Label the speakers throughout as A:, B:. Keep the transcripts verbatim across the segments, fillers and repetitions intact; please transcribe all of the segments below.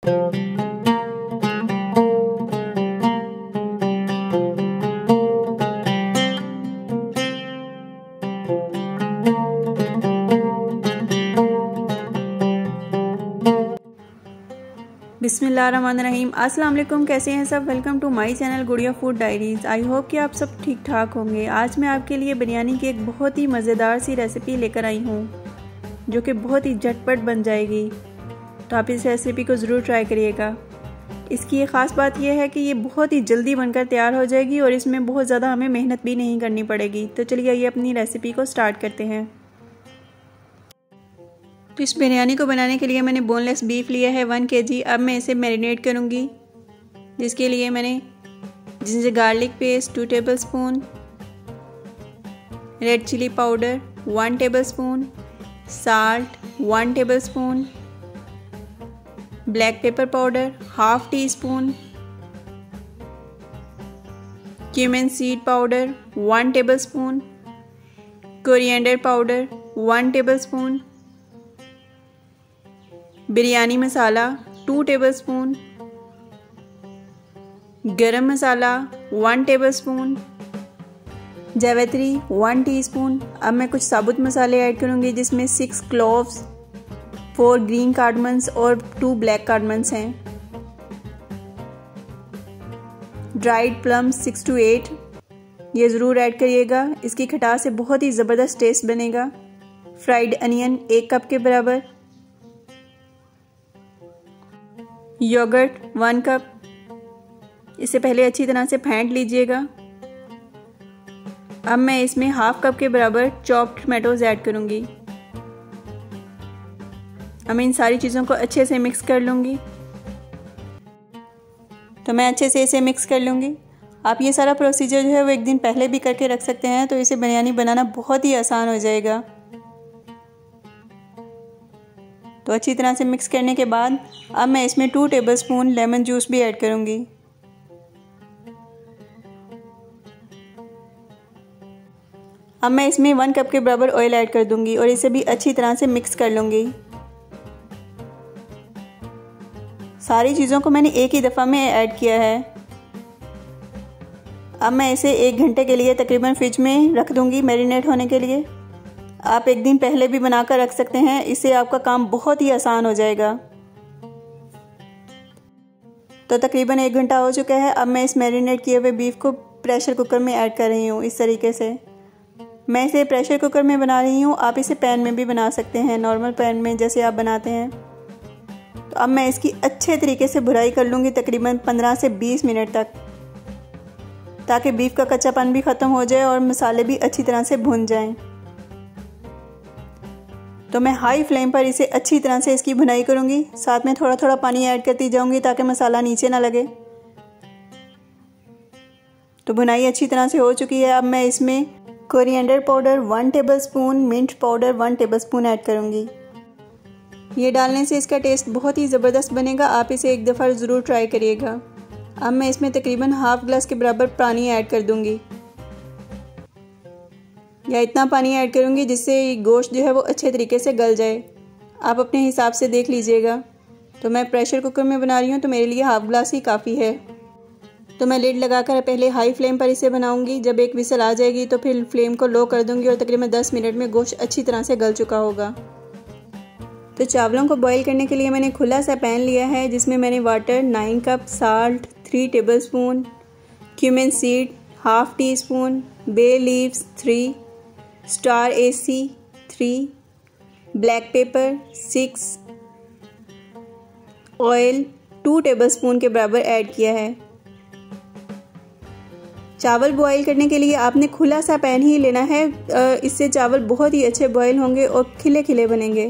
A: बिस्मिल्लाहिर्रहमानिर्रहीम। अस्सलाम वालेकुम, कैसे हैं सब। Welcome to my channel Gudiya food diaries. I hope कि आप सब ठीक ठाक होंगे। आज मैं आपके लिए बिरयानी की एक बहुत ही मज़ेदार सी रेसिपी लेकर आई हूँ जो कि बहुत ही झटपट बन जाएगी। तो आप इस रेसिपी को ज़रूर ट्राई करिएगा। इसकी एक ख़ास बात यह है कि ये बहुत ही जल्दी बनकर तैयार हो जाएगी और इसमें बहुत ज़्यादा हमें मेहनत भी नहीं करनी पड़ेगी। तो चलिए ये अपनी रेसिपी को स्टार्ट करते हैं। तो इस बिरयानी को बनाने के लिए मैंने बोनलेस बीफ लिया है वन केजी। अब मैं इसे मैरिनेट करूँगी, जिसके लिए मैंने ginger garlic paste two tablespoon, red chilli powder one tablespoon, salt one tablespoon, black pepper powder half teaspoon, cumin seed powder one tablespoon, coriander powder one tablespoon, biryani masala two tablespoon, garam masala one tablespoon, जावित्री one teaspoon. अब मैं कुछ साबुत मसाले add करूंगी, जिसमें six cloves, four green cardamoms और two black cardamoms हैं। Dried plum six to eight, ये ज़रूर ऐड करिएगा, इसकी खटास से बहुत ही ज़बरदस्त टेस्ट बनेगा। फ्राइड अनियन एक कप के बराबर, योगर्ट वन कप, इसे पहले अच्छी तरह से फेंट लीजिएगा। अब मैं इसमें हाफ कप के बराबर चॉप्ड टमाटोज ऐड करूंगी। अब मैं इन सारी चीज़ों को अच्छे से मिक्स कर लूँगी। तो मैं अच्छे से इसे मिक्स कर लूँगी। आप ये सारा प्रोसीजर जो है वो एक दिन पहले भी करके रख सकते हैं, तो इसे बिरयानी बनाना बहुत ही आसान हो जाएगा। तो अच्छी तरह से मिक्स करने के बाद अब मैं इसमें टू टेबलस्पून लेमन जूस भी ऐड करूंगी। अब मैं इसमें वन कप के बराबर ऑयल ऐड कर दूंगी और इसे भी अच्छी तरह से मिक्स कर लूंगी। सारी चीज़ों को मैंने एक ही दफ़ा में ऐड किया है। अब मैं इसे एक घंटे के लिए तकरीबन फ्रिज में रख दूंगी मैरिनेट होने के लिए। आप एक दिन पहले भी बनाकर रख सकते हैं, इससे आपका काम बहुत ही आसान हो जाएगा। तो तकरीबन एक घंटा हो चुका है। अब मैं इस मैरिनेट किए हुए बीफ को प्रेशर कुकर में ऐड कर रही हूँ। इस तरीके से मैं इसे प्रेशर कुकर में बना रही हूँ। आप इसे पैन में भी बना सकते हैं, नॉर्मल पैन में जैसे आप बनाते हैं। तो अब मैं इसकी अच्छे तरीके से भुनाई कर लूँगी, तकरीबन पंद्रह से बीस मिनट तक, ताकि बीफ का कच्चापन भी ख़त्म हो जाए और मसाले भी अच्छी तरह से भुन जाएं। तो मैं हाई फ्लेम पर इसे अच्छी तरह से इसकी भुनाई करूंगी। साथ में थोड़ा थोड़ा पानी ऐड करती जाऊंगी ताकि मसाला नीचे ना लगे। तो भुनाई अच्छी तरह से हो चुकी है। अब मैं इसमें coriander powder one tablespoon, mint powder one tablespoon add करूंगी। ये डालने से इसका टेस्ट बहुत ही ज़बरदस्त बनेगा। आप इसे एक दफ़ा ज़रूर ट्राई करिएगा। अब मैं इसमें तकरीबन हाफ ग्लास के बराबर पानी ऐड कर दूंगी, या इतना पानी ऐड करूंगी जिससे गोश्त जो है वो अच्छे तरीके से गल जाए। आप अपने हिसाब से देख लीजिएगा। तो मैं प्रेशर कुकर में बना रही हूँ, तो मेरे लिए हाफ ग्लास ही काफ़ी है। तो मैं लिड लगाकर पहले हाई फ्लेम पर इसे बनाऊंगी। जब एक विसल आ जाएगी तो फिर फ्लेम को लो कर दूंगी और तकरीबन दस मिनट में गोश्त अच्छी तरह से गल चुका होगा। तो चावलों को बॉईल करने के लिए मैंने खुला सा पैन लिया है, जिसमें मैंने water nine cup, salt three tablespoon, cumin seed half teaspoon, bay leaves three, star anise three, black pepper six, oil two tablespoon के बराबर ऐड किया है। चावल बॉईल करने के लिए आपने खुला सा पैन ही लेना है, इससे चावल बहुत ही अच्छे बॉईल होंगे और खिले खिले बनेंगे।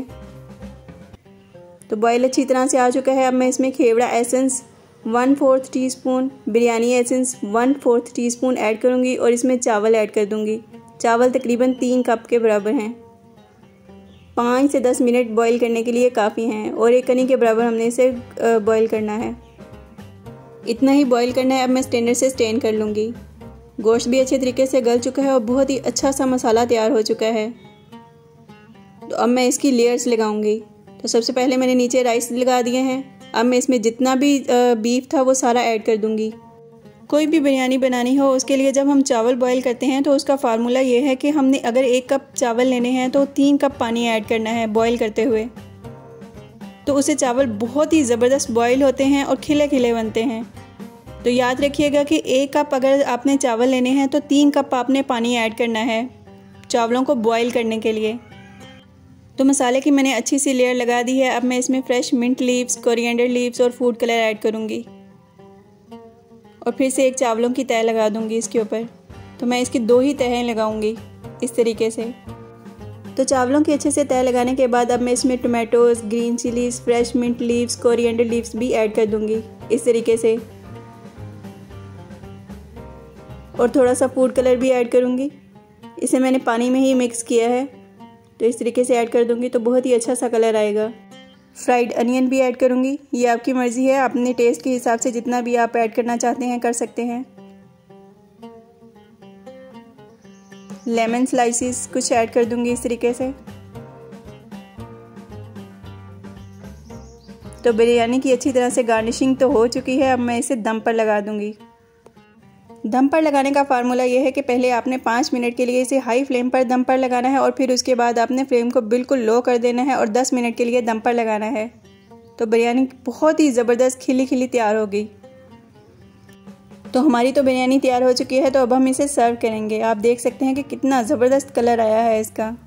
A: तो बॉईल अच्छी तरह से आ चुका है। अब मैं इसमें kewra essence one fourth teaspoon, biryani essence one fourth teaspoon add करूँगी और इसमें चावल ऐड कर दूँगी। चावल तकरीबन तीन कप के बराबर हैं। पाँच से दस मिनट बॉईल करने के लिए काफ़ी हैं और एक कनी के बराबर हमने इसे बॉईल करना है। इतना ही बॉईल करना है। अब मैं स्ट्रेनर से स्ट्रेन कर लूँगी। गोश्त भी अच्छे तरीके से गल चुका है और बहुत ही अच्छा सा मसाला तैयार हो चुका है। तो अब मैं इसकी लेयर्स लगाऊंगी। तो सबसे पहले मैंने नीचे राइस लगा दिए हैं। अब मैं इसमें जितना भी बीफ था वो सारा ऐड कर दूँगी। कोई भी बिरयानी बनानी हो उसके लिए जब हम चावल बॉईल करते हैं तो उसका फार्मूला ये है कि हमने अगर एक कप चावल लेने हैं तो तीन कप पानी ऐड करना है बॉईल करते हुए। तो उससे चावल बहुत ही ज़बरदस्त बॉईल होते हैं और खिले खिले बनते हैं। तो याद रखिएगा कि एक कप अगर आपने चावल लेने हैं तो तीन कप आपने पानी ऐड करना है चावलों को बॉईल करने के लिए। तो मसाले की मैंने अच्छी सी लेयर लगा दी है। अब मैं इसमें fresh mint leaves, coriander leaves और फूड कलर ऐड करूँगी और फिर से एक चावलों की तह लगा दूँगी इसके ऊपर। तो मैं इसकी दो ही तहें लगाऊँगी इस तरीके से। तो चावलों की अच्छे से तह लगाने के बाद अब मैं इसमें tomatoes, green chillies, fresh mint leaves, coriander leaves भी ऐड कर दूँगी इस तरीके से, और थोड़ा सा फूड कलर भी ऐड करूँगी। इसे मैंने पानी में ही मिक्स किया है, तो इस तरीके से ऐड कर दूँगी तो बहुत ही अच्छा सा कलर आएगा। फ्राइड अनियन भी ऐड करूँगी, ये आपकी मर्ज़ी है, अपने टेस्ट के हिसाब से जितना भी आप ऐड करना चाहते हैं कर सकते हैं। लेमन स्लाइसिस कुछ ऐड कर दूँगी इस तरीके से। तो बिरयानी की अच्छी तरह से गार्निशिंग तो हो चुकी है। अब मैं इसे दम पर लगा दूँगी। दम पर लगाने का फार्मूला ये है कि पहले आपने पाँच मिनट के लिए इसे हाई फ्लेम पर दम पर लगाना है और फिर उसके बाद आपने फ्लेम को बिल्कुल लो कर देना है और दस मिनट के लिए दम पर लगाना है। तो बिरयानी बहुत ही ज़बरदस्त खिली खिली तैयार होगी। तो हमारी तो बिरयानी तैयार हो चुकी है। तो अब हम इसे सर्व करेंगे। आप देख सकते हैं कि कितना ज़बरदस्त कलर आया है इसका।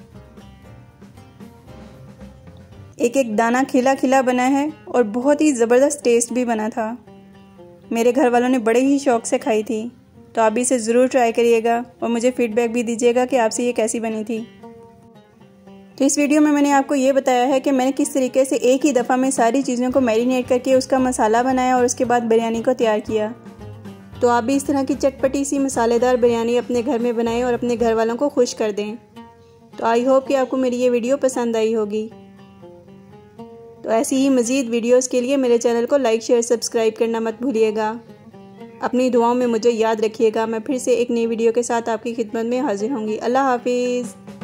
A: एक एक दाना खिला खिला बना है और बहुत ही ज़बरदस्त टेस्ट भी बना था। मेरे घर वालों ने बड़े ही शौक़ से खाई थी। तो आप भी इसे ज़रूर ट्राई करिएगा और मुझे फ़ीडबैक भी दीजिएगा कि आपसे ये कैसी बनी थी। तो इस वीडियो में मैंने आपको ये बताया है कि मैंने किस तरीके से एक ही दफ़ा में सारी चीज़ों को मैरिनेट करके उसका मसाला बनाया और उसके बाद बिरयानी को तैयार किया। तो आप भी इस तरह की चटपटी सी मसालेदार बिरयानी अपने घर में बनाएं और अपने घर वालों को खुश कर दें। तो आई होप कि आपको मेरी ये वीडियो पसंद आई होगी। तो ऐसी ही मज़ीद वीडियोस के लिए मेरे चैनल को लाइक, शेयर, सब्सक्राइब करना मत भूलिएगा। अपनी दुआओं में मुझे याद रखिएगा। मैं फिर से एक नई वीडियो के साथ आपकी खिदमत में हाजिर होंगी। अल्लाह हाफिज़।